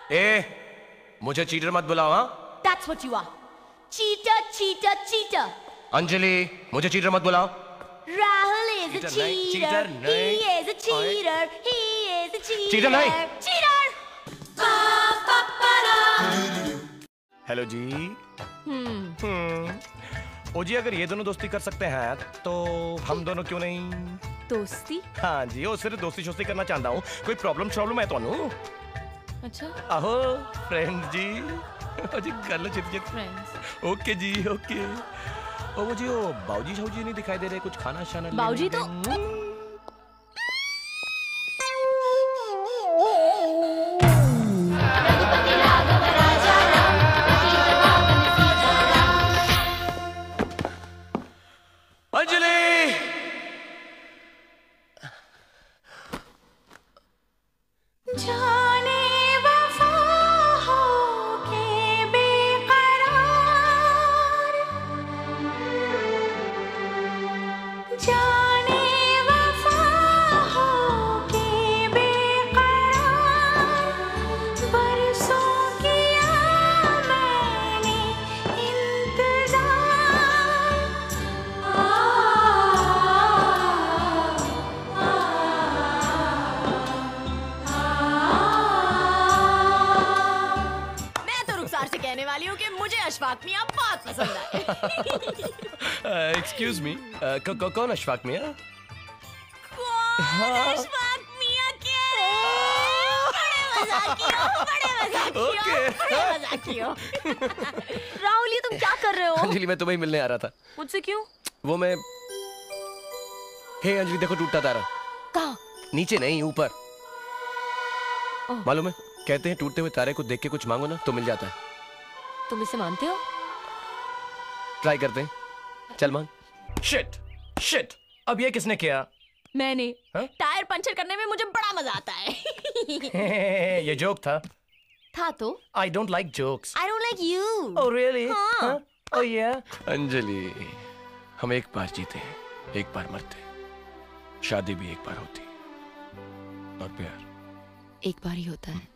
ए, मुझे चीटर मत बुलाओ। हाँ, That's what you are. Cheater, cheater, cheater. Anjali, मुझे चीटर मत बुलाओ। Rahul is a Cheater नहीं, cheater. cheater He नहीं। is a cheater. He is a cheater. Cheater नहीं। Cheater. हेलो जी। ओ जी, अगर ये दोनों दोस्ती कर सकते हैं तो हम दोनों क्यों नहीं? दोस्ती? हाँ जी, ओ सिर्फ दोस्ती शोस्ती करना चाहता हूँ। कोई प्रॉब्लम है तो अच्छा। आहो फ्रेंड जी। ओ जी, कर लो चित। फ्रेंड्स। ओके जी, ओके। ओ वो जी, ओ बाऊजी शाऊजी नहीं दिखाई दे रहे, कुछ खाना शाना? बाऊजी तो अंजलि, जाने वफा हो के बेकरार, जाने वफा हो के बेकरार, बरसों किया मैंने इंतजार। मैं तो रुखसार से कहने वाली हूँ कि मुझे अशफाक मियां बहुत पसंद आए। एक्सक्यूज मी, कौन अशफाक मियां? कौन अशफाक मियां के? बड़े मजाकियो, बड़े मजाकियो, Okay. बड़े मजाकियो। राहुल, ये तुम क्या कर रहे हो? अंजलि, मैं तुम्हें मिलने आ रहा था। मुझसे क्यों? वो मैं, हे अंजलि देखो टूटता तारा। कहाँ? नीचे नहीं, ऊपर। ओह। मालूम है, कहते हैं टूटते हुए तारे को देख के कुछ मांगो ना तो मिल जाता है। तुम इसे मानते हो? ट्राई करते हैं, चल मांग। शिट, शिट, अब ये किसने किया? मैंने। हाँ? टायर पंचर करने में मुझे बड़ा मजा आता है। ये जोक था। था तो? I don't like jokes. I don't like you. Oh really? हाँ। Huh? Oh yeah. अंजलि, हम एक बार जीते हैं, एक बार मरते हैं। शादी भी एक बार होती है, और प्यार एक बार ही होता है।